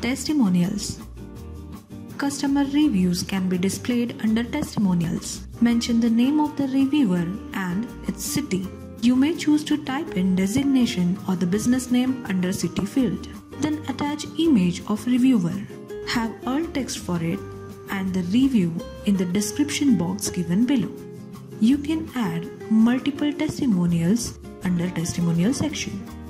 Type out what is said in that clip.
Testimonials. Customer reviews can be displayed under Testimonials. Mention the name of the reviewer and its city. You may choose to type in designation or the business name under city field. Then attach image of reviewer. Have alt text for it and the review in the description box given below. You can add multiple testimonials under testimonial section.